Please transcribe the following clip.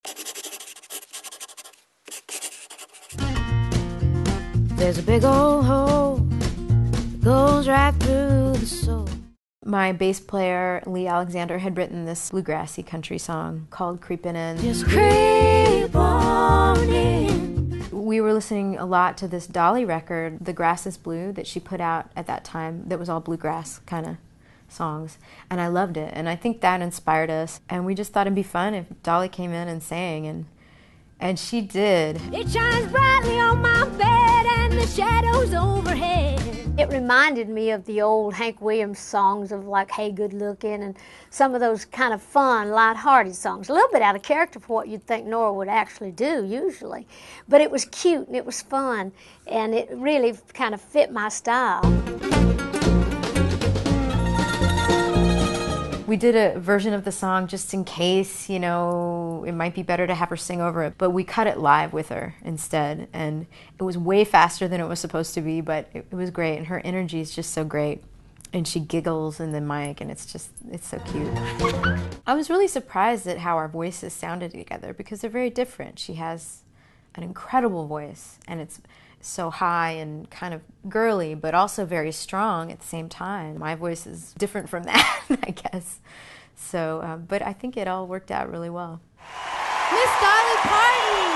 There's a big old hole that goes right through the soul. My bass player, Lee Alexander, had written this bluegrassy country song called Creepin'. Just creep on in. We were listening a lot to this Dolly record, The Grass is Blue, that she put out at that time, that was all bluegrass kind of songs, and I loved it, and I think that inspired us, and we just thought it'd be fun if Dolly came in and sang, and she did. It shines brightly on my bed and the shadows overhead. It reminded me of the old Hank Williams songs of like Hey Good Looking and some of those kind of fun, light-hearted songs. A little bit out of character for what you'd think Norah would actually do usually. But it was cute and it was fun and it really kind of fit my style. We did a version of the song just in case, you know, it might be better to have her sing over it, but we cut it live with her instead, and it was way faster than it was supposed to be, but it was great, and her energy is just so great, and she giggles in the mic, and it's so cute. I was really surprised at how our voices sounded together, because they're very different. She has an incredible voice, and it's so high and kind of girly, but also very strong at the same time. My voice is different from that, I guess. So, but I think it all worked out really well. Miss Dolly Parton!